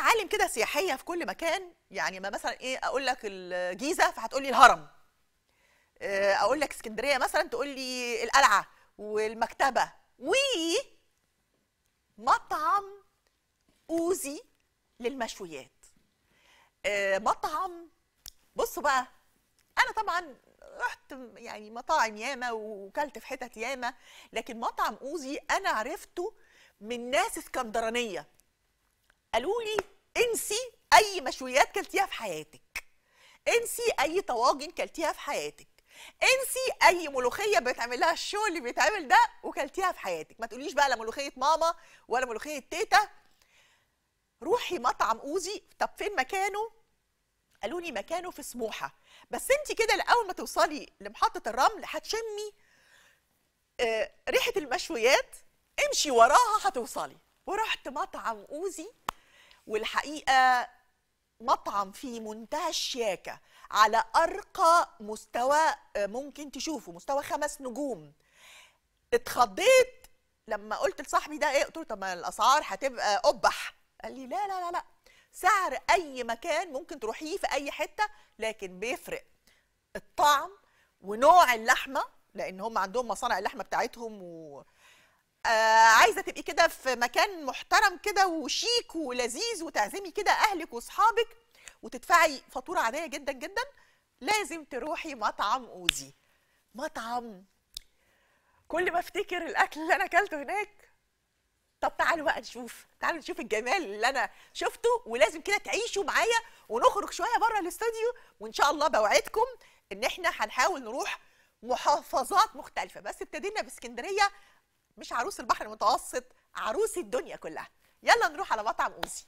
معالم كده سياحيه في كل مكان، يعني ما مثلا ايه اقول لك الجيزه فهتقول لي الهرم، اقول لك اسكندريه مثلا تقول لي القلعه والمكتبه ومطعم اوزي للمشويات. مطعم، بصوا بقى، انا طبعا رحت يعني مطاعم ياما وكلت في حتت ياما، لكن مطعم اوزي انا عرفته من ناس اسكندرانيه قالوا لي انسي اي مشويات كلتيها في حياتك، انسي اي طواجن كلتيها في حياتك، انسي اي ملوخيه بيتعمل لها الشو اللي بيتعمل ده وكلتيها في حياتك. ما تقوليش بقى لا ملوخيه ماما ولا ملوخيه تيتا. روحي مطعم اوزي. طب فين مكانه؟ قالوا لي مكانه في سموحه، بس انت كده اول ما توصلي لمحطه الرمل هتشمي ريحه المشويات، امشي وراها هتوصلي. ورحت مطعم اوزي، والحقيقه مطعم في منتهى الشياكه على ارقى مستوى ممكن تشوفه، مستوى 5 نجوم. اتخضيت لما قلت لصاحبي ده ايه، قلت له طب ما الاسعار هتبقى قبح. قال لي لا لا لا لا، سعر اي مكان ممكن تروحيه في اي حته، لكن بيفرق الطعم ونوع اللحمه، لان هم عندهم مصانع اللحمه بتاعتهم عايزه تبقي كده في مكان محترم كده وشيك ولذيذ وتعزمي كده اهلك واصحابك وتدفعي فاتوره عاديه جدا جدا، لازم تروحي مطعم اوزي. مطعم كل ما افتكر الاكل اللي انا اكلته هناك. طب تعالوا بقى نشوف، تعالوا نشوف الجمال اللي انا شفته، ولازم كده تعيشوا معايا ونخرج شويه بره الاستوديو، وان شاء الله بوعدكم ان احنا هنحاول نروح محافظات مختلفه، بس ابتدينا باسكندريه، مش عروس البحر المتوسط، عروس الدنيا كلها. يلا نروح على مطعم اوزي.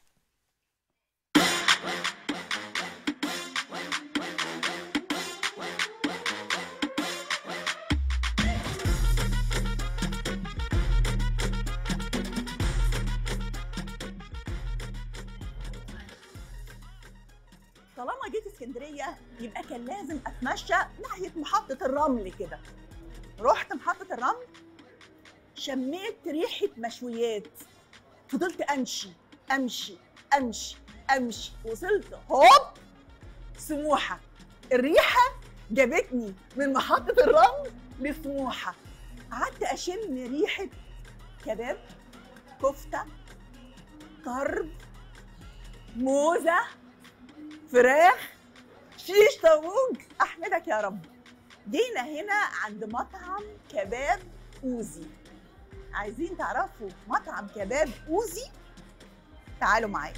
طالما جيت اسكندريه يبقى كان لازم اتمشى ناحيه محطه الرمل كده. رحت محطه الرمل، شميت ريحه مشويات، فضلت امشي امشي امشي امشي، وصلت هوب سموحه. الريحه جابتني من محطه الرمل لسموحه. قعدت اشم ريحه كباب، كفته، طرب، موزه، فراخ، شيش طاووق. احمدك يا رب. جينا هنا عند مطعم كباب اوزي. عايزين تعرفوا مطعم كباب اوزي؟ تعالوا معايا.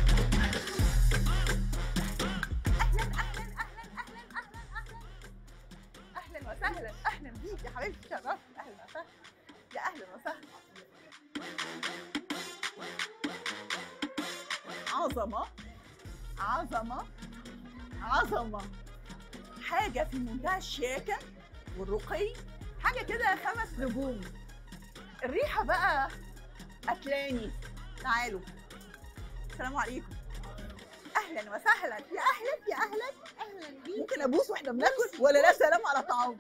اهلا اهلا اهلا اهلا اهلا اهلا اهلا وسهلا. اهلا بيك يا حبيبتي، شرفت. اهلا وسهلا يا اهلا وسهلا. عظمه عظمه عظمه، حاجه في منتهى الشياكه والرقي، حاجه كده 5 نجوم. الريحه بقى قتلاني. تعالوا. السلام عليكم. اهلا وسهلا. يا اهلا يا اهلا. اهلا بيك. ممكن ابوس واحنا بناكل ولا لا؟ سلام على طعام.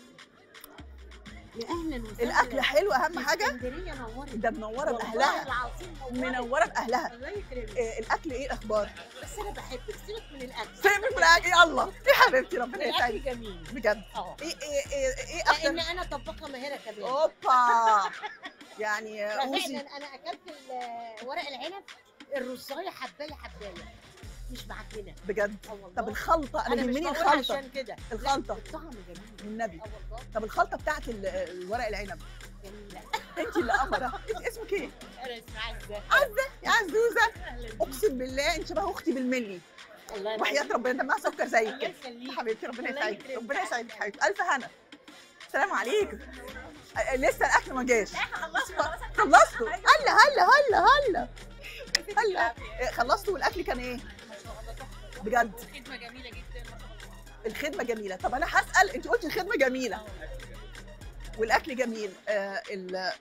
يا اهلا وسهلا. الاكل حلو اهم حاجه. اسكندريه نورت. ده منوره والله باهلها. العظيم منوره باهلها. الله يكرمك. الاكل ايه الاخبار؟ بس انا بحبك، سيبك من الاكل. سيبك من الاكل. يلا يا حبيبتي ربنا الاكل يسعدك. جميل بجد. ايه اكتر؟ لان انا طباخه ماهره كمان. اوبا. يعني اوزي. فعلا انا اكلت ورق العنب، الرزايه حبايه حبايه مش معجنه. بجد. والله. طب الخلطه، انا مش يهمني بقولها الخلطه. عشان كده. الخلطه الطعم جميل والنبي. والله طب الخلطه بتاعت الورق العنب جميله. انت اللي قمره. انت اسمك ايه؟ انا اسمي عزه. عزه يا عزوزه. اهلا بيك. اقسم بالله انت شبه اختي بالملي، الله وحياه ربنا دمها سكر زيك الله كده. يخليك. حبيبتي ربنا الله يسعدك. يكرمك. ربنا يسعدك حبيبتي. الف هنا. السلام عليكم. لسه الاكل ما جاش. خلصتوا؟ هلا هلا هلا هلا هلا. خلصتوا والاكل كان ايه؟ ما شاء الله تحفه. بجد خدمه جميله جدا ما شاء الله. الخدمه جميله. طب انا هسال، انت قلتي الخدمه جميله والاكل جميل،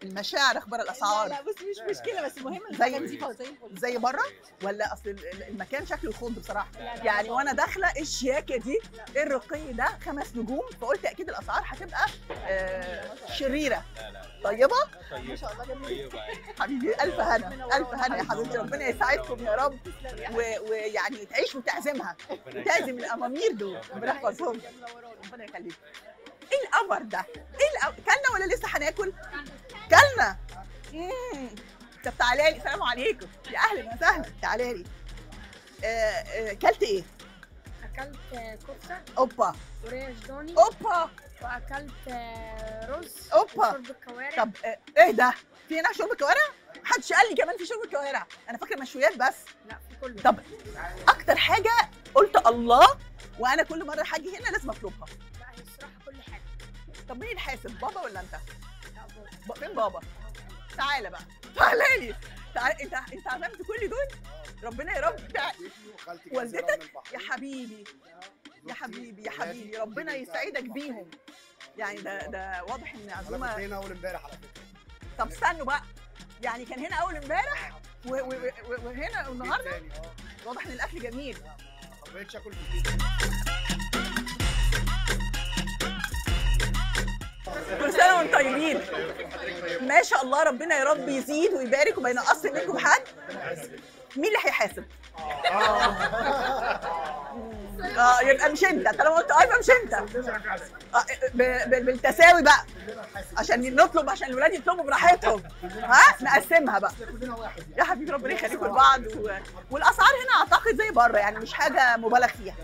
المشاعر اخبار الاسعار لا بص مش مشكله، بس المهم زي- الحاجه نظيفه وزي الفل. زي بره ولا اصل المكان شكله يخض بصراحه؟ لا، لا، يعني لا. وانا داخله إيه الشياكه دي، ايه الرقي ده، 5 نجوم، فقلت اكيد الاسعار هتبقى شريره. طيبه ما شاء الله جميل. حبيبي، الف هنا الف هنا يا حبيبتي، ربنا يسعدكم يا رب، ويعني تعيش وتعزمها وتعزم الامامير دول، ربنا يحفظهم. ربنا يخليك. ايه القمر ده؟ كلنا ولا لسه هناكل؟ كلنا. طب تعالى لي، السلام عليكم، يا اهلا وسهلا، تعالى لي. كلت ايه؟ اكلت كفته اوبا وريش ضاني، اوبا واكلت رز اوبا. وشرب الكوارع. طب ايه ده؟ في هنا شرب كوارع؟ محدش قال لي كمان في شرب كوارع، انا فاكره مشويات بس. لا في كله. طب اكتر حاجه قلت الله، وانا كل مره هاجي هنا لازم اطلبها. لا هي الصراحه كل حاجه. طب مين الحاسب، بابا ولا انت؟ لا بابا. فين بابا؟ تعالى بقى، تعالى لي، تعالى. انت عزمت كل دول؟ ربنا يا رب والدتك يا حبيبي، يا حبيبي يا حبيبي، ربنا يسعدك بيهم. يعني ده واضح ان عزومه. انا كنت هنا اول امبارح على فكره. طب استنوا بقى، يعني كان هنا اول امبارح وهنا النهارده؟ تاني واضح ان الاكل جميل. ما بقتش اكل في البيت. كل سنه وانتم طيبين. ما شاء الله، ربنا يا رب يزيد ويبارك وما ينقصش منكم حد. مين اللي هيحاسب؟ يبقى مش انت، طالما قلت يبقى مش انت. بالتساوي بقى، عشان نطلب، عشان الولاد يطلبوا براحتهم. نقسمها بقى يا حبيبي، ربنا يخليكم لبعض. والاسعار هنا اعتقد زي بره، يعني مش حاجه مبالغ فيها.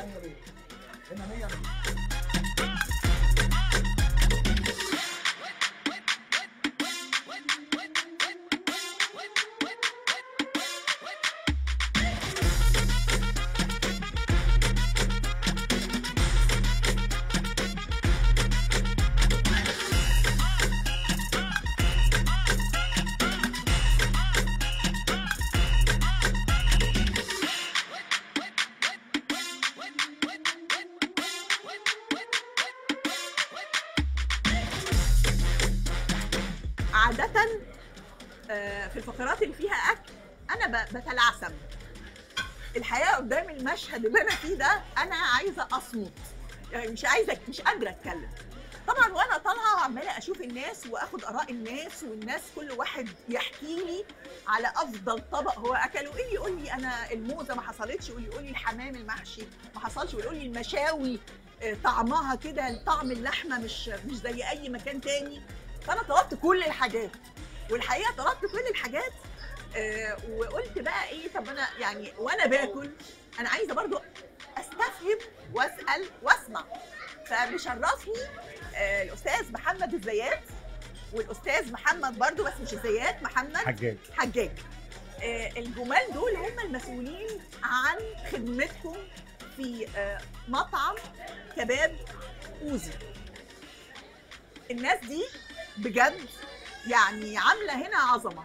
عادة في الفقرات اللي فيها أكل أنا بتلعثم. الحقيقة قدام المشهد اللي أنا فيه ده أنا عايزة أصمت، يعني مش قادرة أتكلم. طبعا وأنا طالعة عمالة أشوف الناس وآخد آراء الناس، والناس كل واحد يحكي لي على أفضل طبق هو أكله. اللي يقول لي أنا الموزة ما حصلتش، واللي يقول لي الحمام المحشي ما حصلش، واللي يقول لي المشاوي طعمها كده، طعم اللحمة مش زي أي مكان تاني. فانا طلبت كل الحاجات، والحقيقه طلبت كل الحاجات. وقلت بقى ايه، طب انا يعني وانا باكل انا عايزه برضو استفهم واسال واسمع. فمشرفني الاستاذ محمد الزيات، والاستاذ محمد برضو بس مش الزيات، محمد حجاج. الجمال دول هم المسؤولين عن خدمتكم في مطعم كباب اوزي. الناس دي بجد يعني عامله هنا عظمه.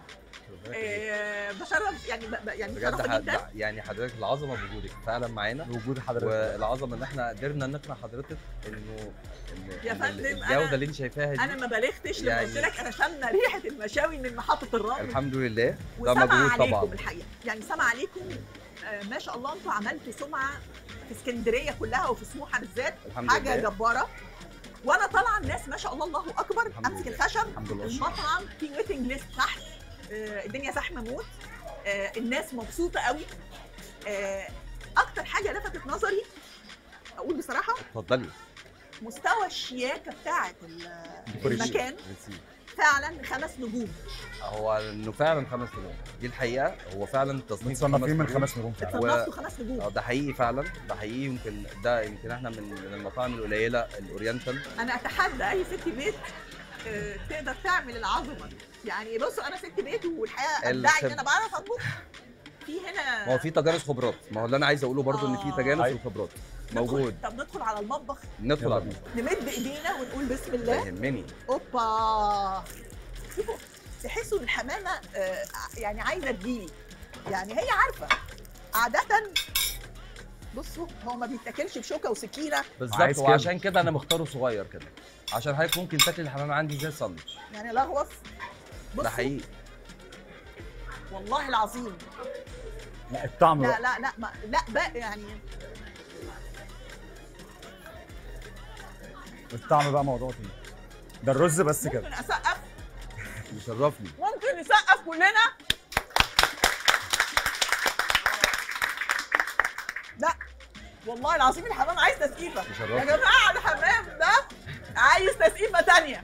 بشرف يعني بشرف جدا. يعني حضرتك العظمه بوجودك فعلا معانا، بوجود حضرتك، والعظمه ان احنا قدرنا نقنع حضرتك انه يا فندم الجوده اللي انت شايفاها دي. انا ما بالغتش لما قلت لك انا شامه ريحه المشاوي من محطه الرمل. الحمد لله، ده وسمع مجهود عليكم طبعا. الحقيقه، يعني سمع عليكم. ما شاء الله انتوا عملتوا سمعه في اسكندريه كلها وفي سموحه بالذات، حاجه جباره. وانا طالعه الناس ما شاء الله الله اكبر، امسك الخشب، المطعم في ويتنج ليست تحت، الدنيا زحمه موت، الناس مبسوطه قوي. اكتر حاجه لفتت نظري اقول بصراحه، اتفضلي، مستوى الشياكه بتاعه المكان. فعلا 5 نجوم. هو انه فعلا 5 نجوم دي الحقيقه، هو فعلا تصنيف مصنفين من 5 نجوم فعلا. اتصنفتوا 5 نجوم. ده حقيقي فعلا، ده حقيقي. يمكن احنا من المطاعم القليله الاورينتال. انا اتحدى اي ست بيت تقدر تعمل العظمه دي. يعني بصوا انا ست بيت، والحقيقه ادعي ان انا بعرف اطبخ. في هنا ما هو في تجانس خبرات، ما هو اللي انا عايز اقوله برضو ان في تجانس الخبرات موجود. طب ندخل على المطبخ، ندخل على المطبخ، نمد ايدينا ونقول بسم الله. يهمني. اوبا، شوفوا تحسوا ان الحمامه يعني عايزه تجيلي، يعني هي عارفه. عاده بصوا هو ما بيتاكلش بشوكه وسكينه بالظبط، وعشان كده انا مختاره صغير كده، عشان حضرتك ممكن تاكل الحمام عندي زي الساندوتش. يعني لغوص ده حقيقي. والله العظيم. لا الطعم لا بقى. لا لا لا بقى يعني. الطعم بقى موضوع تاني. ده الرز بس كده. ممكن اسقف؟ يشرفني. ممكن نسقف كلنا؟ لا والله العظيم الحمام عايز تسقيفه. يشرفني. يا جماعه الحمام ده عايز تسقيفه تانيه.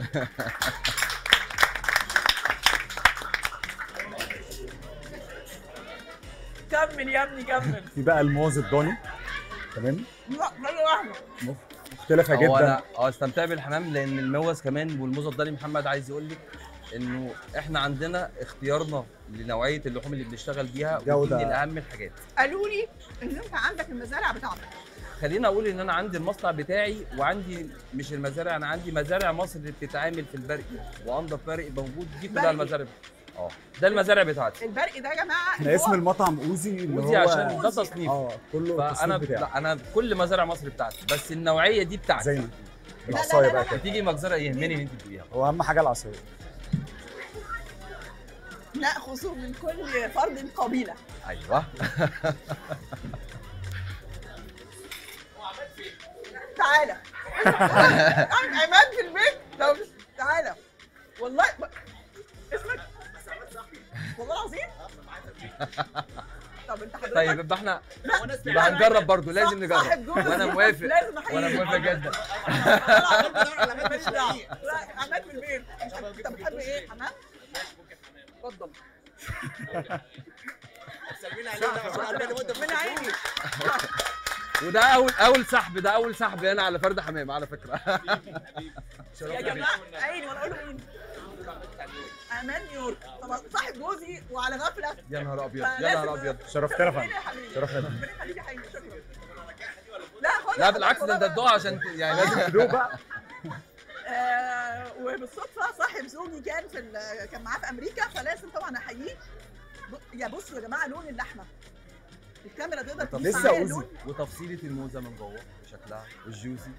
كمل يا ابني كمل. في بقى الموز الضاني. تمام. لا حاجه واحده. مختلفه هو جدا. انا استمتع بالحمام لان الموز كمان والموز الضاني. محمد عايز يقول لك انه احنا عندنا اختيارنا لنوعيه اللحوم اللي بنشتغل بيها، ودي جودة. من اهم الحاجات. قالوا لي ان انت عندك المزارع بتاعتك. خليني اقول ان انا عندي المصنع بتاعي، وعندي مش المزارع، انا عندي مزارع مصر اللي بتتعامل في البرق، وانضف برق موجود. دي كلها برق. المزارع. ده المزارع بتاعتي. البرق ده يا جماعه احنا اسم المطعم اوزي اللي اوزي هو عشان ده تصنيف. كله فانا التصنيف بتاعه. لا انا كل مزارع مصر بتاعتي، بس النوعيه دي بتاعتي. زي لا، العصايه لا، بقى لا. كده. بتيجي مجزره يهمني ان انت تدوقيها. هو اهم حاجه العصايه. ناخذ من كل فرد قبيله. ايوه. تعالى. عماد في البيت. طب تعالى. والله اسمك؟ والله العظيم؟ طب انت حضرتك؟ طيب يبقى احنا لا، يبقى هنجرب برضه، لازم صاحب نجرب. جوز. وانا موافق. لازم أحييك. وانا موافق جدا. ماليش دعوة. لا عماد في البيت. انت بتحب ايه؟ حمام؟ اتفضل. من عيني. وده اول سحب، ده اول سحب انا على فرد حمام على فكره. يا جماعه عيني وانا اقول له مين؟ امان نيويورك. طبعا صاحب جوزي وعلى غفله. يا نهار ابيض، يا نهار ابيض. شرفتنا يا فين فندم. يا حبيبي؟ شرفنا يا فندم. ربنا يخليك يا حبيبي. شكرا. لا خالص. لا بالعكس، ده الدعاء عشان يعني لازم تدوق بقى. وبالصدفه صاحب زوجي كان كان معاه في امريكا، فلازم طبعا احييه. يا بصوا يا جماعه لون اللحمه. الكاميرا تقدر تجيب لسه معايا أوزي. اللون. وتفصيله الموزه من جوه وشكلها والجوسي.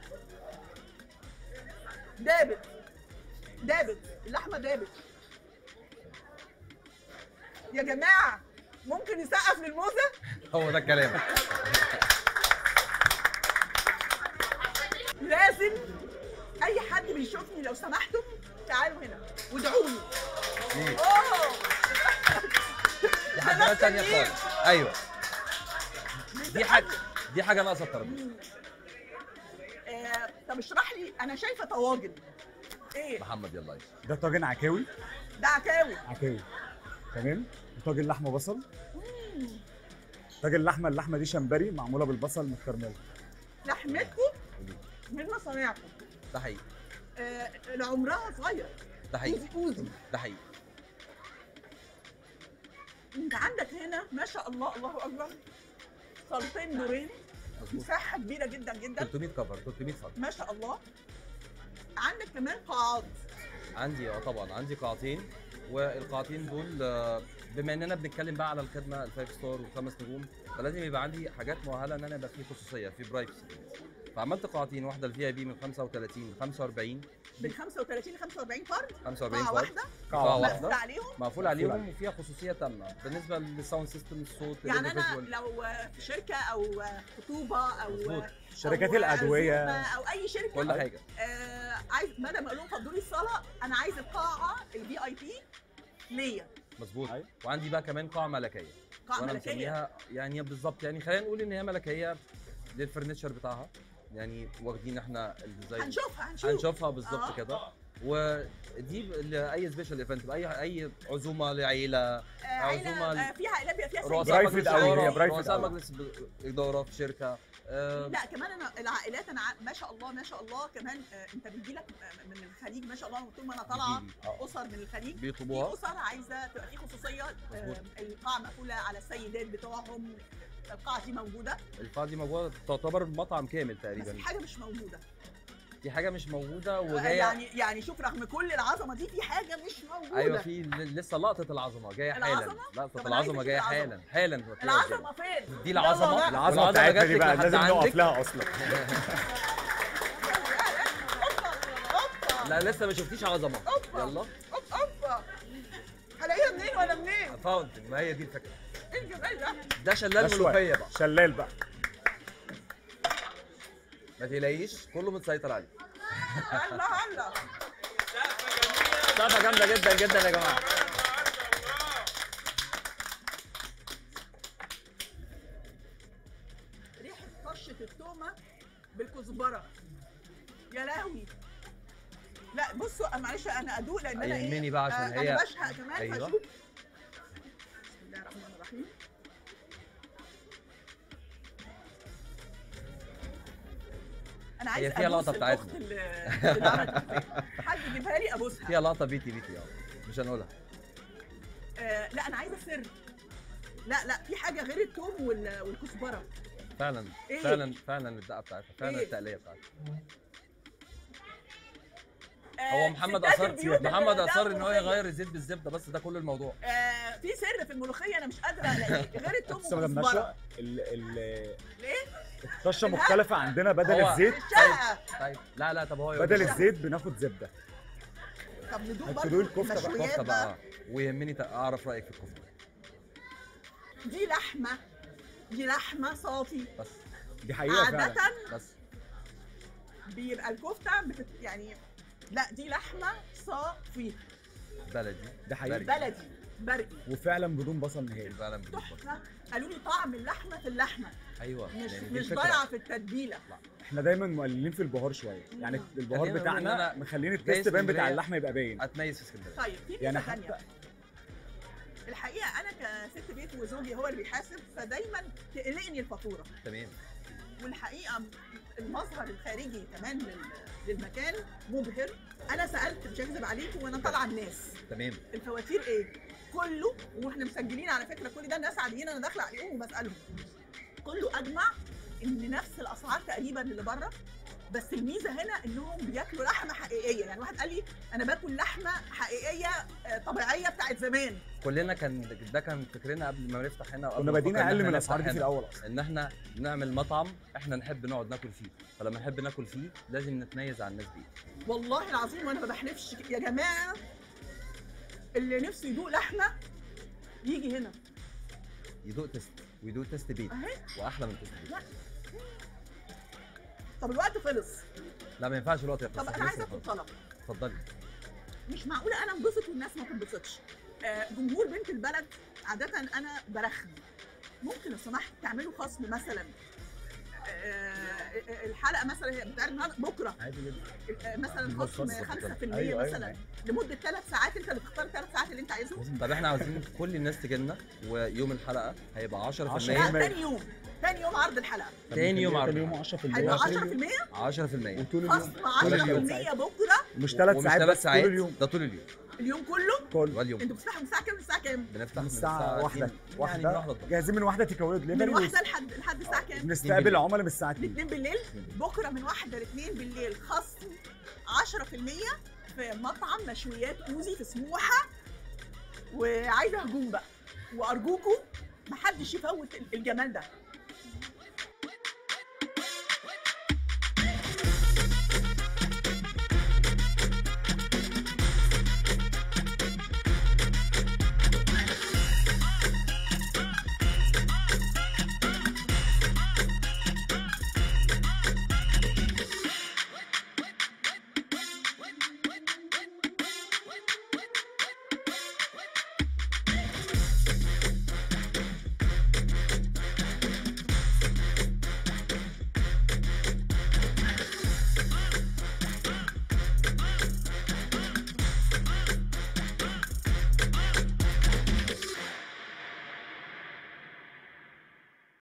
دابت اللحمه دابت. يا جماعه ممكن نسقف للموزه؟ هو ده الكلام. لازم اي حد بيشوفني لو سمحتم تعالوا هنا وادعوا لي. اوه دي حاجه ثانيه خالص. ايوه. دي حاجه ناقصه الترابيزه. طب اشرح لي. انا شايفه طواجن. ايه محمد يلا عيش. ده طاجن عكاوي. ده؟ عكاوي. عكاوي. تمام. وطاجن لحمه بصل. طاجن اللحمه دي شمبري معموله بالبصل متكرمله. لحمتكم من مصانعكم. ده حقيقي. عمرها صغير. ده حقيقي. اوزي. ده حقيقي. انت عندك هنا ما شاء الله الله اكبر صالتين دورين. مظبوط. مساحه كبيره جدا جدا. 300 كفر، 300 صاله. ما شاء الله. عندك كمان قاعات. عندي طبعا عندي قاعتين، والقاعتين دول بما اننا بنتكلم بقى على الخدمه الفايف ستار والخمس نجوم، فلازم يبقى عندي حاجات مؤهله ان انا يبقى في خصوصيه، في برايفسي. فعملت قاعتين، واحده الفي اي بي من 35 ل 45. من 35 ل 45 فرد. 45 قاعه فرد. واحده. قاعه مقفول واحده عليهم. مقفول عليهم وفيها خصوصيه تامه بالنسبه للساوند سيستم، الصوت. يعني انا الفيجوال. لو في شركه او خطوبه او مظبوط. شركات أو الادويه عزومة او اي شركه. كل حاجه. عايز مدام قالوا فضلوا لي الصلاه، انا عايز القاعه الفي اي بي ليا. مظبوط. أيوة. وعندي بقى كمان قاعه ملكيه. قاعه وانا ملكيه. مسميها يعني بالظبط، يعني خلينا نقول ان هي ملكيه للفرنتشر بتاعها، يعني واخدين احنا الديزاين. هنشوفها بالظبط كده. ودي لاي سبيشال ايفنت، اي عزومه لعيله، عزومه فيها عائلات بيبقى فيها رؤساء سيدات. برايفت مجلس أوي، هي إدارة، برايفت رؤساء أوي. مجلس اداره في شركه. لا كمان انا العائلات انا ما شاء الله ما شاء الله كمان. انت بيجي لك من الخليج ما شاء الله. طول ما انا طالعه بيجيلي. اسر من الخليج، بيطلبوها. في اسر عايزه تبقى في خصوصيه. القاعه مقفوله على السيدات بتوعهم. القاعه دي موجوده. القاعه دي موجوده، تعتبر مطعم كامل بس تقريبا. في حاجه مش موجوده. في حاجه مش موجوده وجايه. يعني شوف رغم كل العظمه دي في حاجه مش موجوده. ايوه في لسه لقطه العظمه جايه حالا. العظمة؟ لقطه طب أنا عايزة العظمه أشوف جايه العظمة. حالا. العظمه فين؟ دي العظمه. يلا بقى. العظمه بتاعتنا جات دي لك بقى لحد لازم نقف عندك. لها اصلا. لا لسه ما شفتيش عظمه. أوبا. يلا. اوبا. فاونتن، ما هي دي الفكره. ايه الجمال ده؟ ده شلال ده شوية. ملوخيه بقى، شلال بقى. ما تقلقيش كله متسيطر عليه. الله الله. سقفه جامده جدا جدا يا جماعه. ريحه طشه التومه بالكزبره، يا لهوي. لا بصوا معلش انا ادوق لان انا يهمني بقى عشان هي انا بشهق كمان. أيوة. فاشوف. بسم الله الرحمن الرحيم. انا عايزه هي فيها أبوس لقطة بتاعتنا. الأخت اللي عملت الفيلم. حد يجيبها لي ابوسها. فيها لقطه بيتي مش هنقولها. لا انا عايزه سر. لا في حاجه غير التوم والكزبره. فعلا إيه؟ فعلا الدقه بتاعتها، فعلا إيه؟ التقليه بتاعتها. هو محمد ستات اصر البيوت محمد اللي اصر بتعمل ان هو ملوخية. يغير الزيت بالزبده، بس ده كل الموضوع. في سر في الملوخيه انا مش قادره الاقيه غير التوم بس ما جبناش والكزبره. ليه؟ ليه؟ الطشه مختلفه عندنا، بدل هو- الزيت الشقه. طيب لا طب هو بدل يقول الزيت بناخد زبده. طب ندوق هتدوق برضه الكفتة بقى. المشويات كفته بقى. بقى، ويهمني اعرف رايك في الكفته. دي لحمه صافي. بس دي حقيقه فعلا. عاده بس بيبقى الكفته يعني لا دي لحمه صافي بلدي، ده حقيقي. بلدي برقي وفعلا بدون بصل نهائي. فعلا بالظبط. تحفه. قالوا لي طعم اللحمه في اللحمه ايوه مش يعني دي مش الفكرة. ضايعه في التتبيله. احنا دايما مقللين في البهار شويه، يعني البهار خلينا نقول إن بتاعنا أنا مخلين جاي التيست باين بتاع اسكندرية. اللحمه يبقى باين. اتميز في اسكندريه. طيب في ميزه يعني ثانيه. حتى الحقيقه انا كست بيت وزوجي هو اللي بيحاسب، فدايما تقلقني الفاتوره. تمام. والحقيقه المظهر الخارجي كمان للمكان مبهر. انا سالت مش هكذب عليكم وانا طالعه الناس تمام. الفواتير ايه؟ كله، واحنا مسجلين على فكره كل ده، الناس عاديين انا داخله عليهم وبسالهم. كله اجمع ان نفس الاسعار تقريبا اللي بره، بس الميزه هنا انهم بياكلوا لحمه حقيقيه. يعني واحد قال لي انا باكل لحمه حقيقيه طبيعيه بتاعت زمان. كلنا ده كان فكرنا قبل ما نفتح هنا، كنا بادئين اقل من الاسعار دي في الاول اصلا. ان احنا نعمل مطعم احنا نحب نقعد ناكل فيه، فلما نحب ناكل فيه لازم نتميز عن الناس دي. والله العظيم وانا ما بحلفش يا جماعه، اللي نفسه يدوق لحمه يجي هنا. يدوق تيست ويدوق تيست بيت، اهي. واحلى من تيست بيت. طب الوقت خلص. لا ما ينفعش الوقت يخلص. طب انا عايزه اطلب طلب. اتفضلي. مش معقوله انا انبسط والناس ما تنبسطش. جمهور بنت البلد عاده انا برخم. ممكن لو سمحت تعملوا خصم مثلا. الحلقه مثلا هي بتعرض بكره عادي جدا. مثلا خصم 5% أيوة، مثلا لمده 3 ساعات. انت اللي تختار 3 ساعات اللي انت عايزهم. طب احنا عاوزين كل الناس تجي لنا، ويوم الحلقه هيبقى 10%. لا تاني يوم عرض الحلقه تاني يوم عرض. تاني يوم 10%. هيبقى 10%. 10% وطول اليوم. خصم 10% بكره. مش 3 ساعات ومش بس، 3 طول اليوم. ده طول اليوم. اليوم كله. كل واليوم انتوا بتفتحوا من الساعه كام للساعه كام؟ بنفتح من الساعة واحدة. يعني من واحدة جاهزين من واحدة تيك اواي من دليفري. واحده لحد الساعه كام؟ بنستقبل عملاء من الساعة ل 2. 2 بالليل. بكره من 1 ل 2 بالليل خصم 10% في مطعم مشويات اوزي في سموحه. وعايزه هجوم بقى، وارجوكم محدش يفوت الجمال ده.